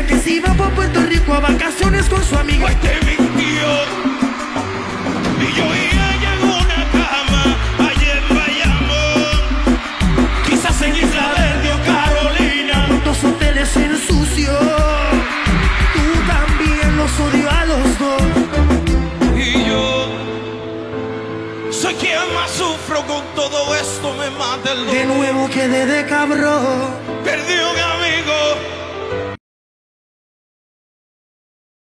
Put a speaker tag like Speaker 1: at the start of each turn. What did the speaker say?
Speaker 1: decía que se iba por Puerto Rico a vacaciones con su amiga.
Speaker 2: Pues te mintió. Y yo y ella en una cama allá en Bayamón, quizás en Isla Verde o Carolina.
Speaker 1: Dos hoteles ensució, tú también los odió a los dos.
Speaker 2: Y yo soy quien más sufro con todo esto, me mata el dolor.
Speaker 1: De nuevo quedé de cabrón.
Speaker 2: Perdí un amigo.